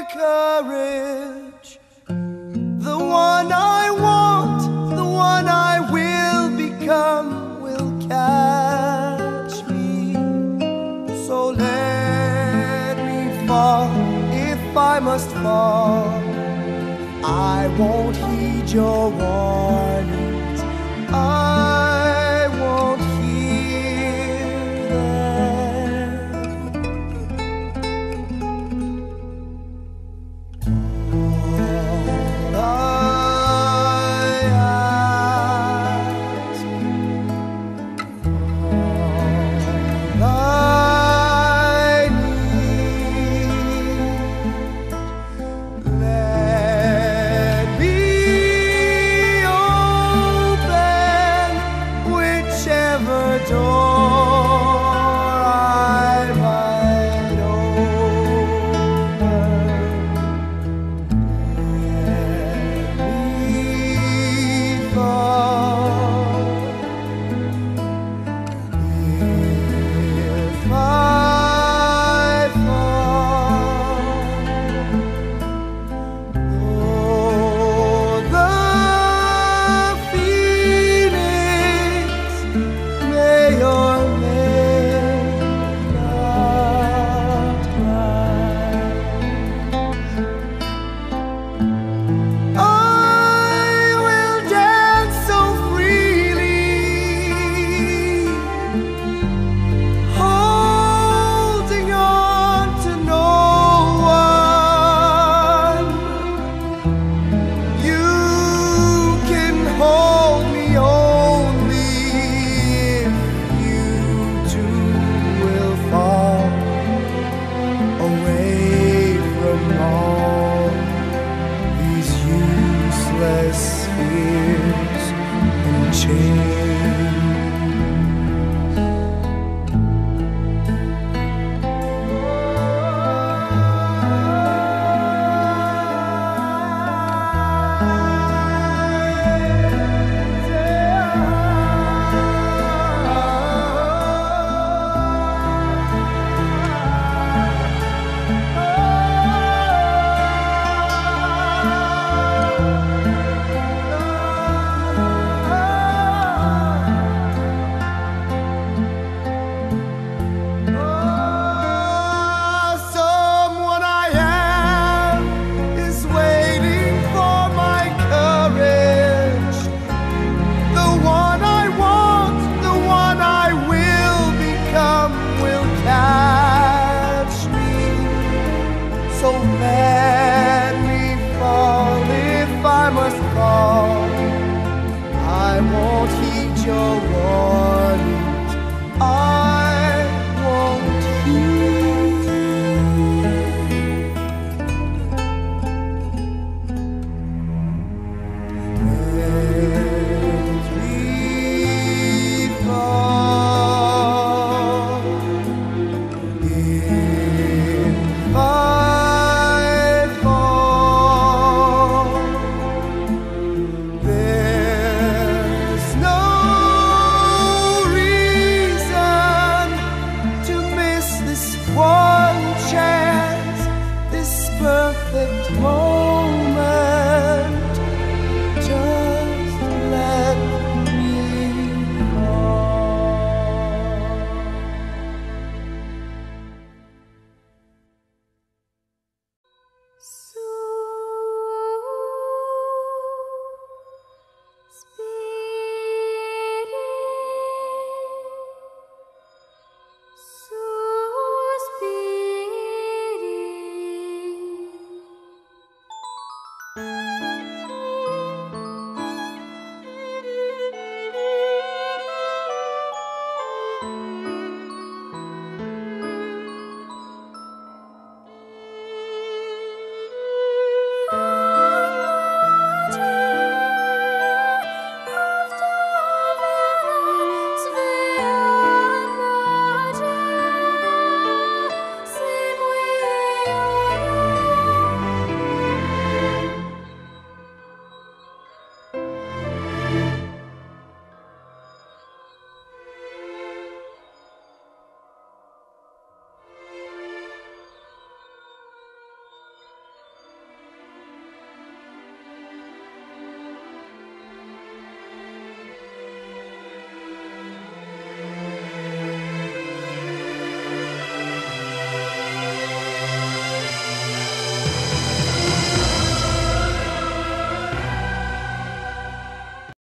courage. The one I want, the one I will become, will catch me. So let me fall if I must fall. I won't heed your warnings. I won't hear them. All I ask, all I need, let me open whichever door I might open. Let me fall if I fall. Oh, the Phoenix may or may not rise. I will dance so freely, holding on to no one. You can hold me only if you too will fall away from all these useless fears and chains. Someone I am is waiting for my courage. The one I want, the one I will become, will catch me. So let me fall if I must fall. I won't heed your warnings. I won't heed. Let me fall if I fall. There's no reason to miss this one chance, this perfect moment.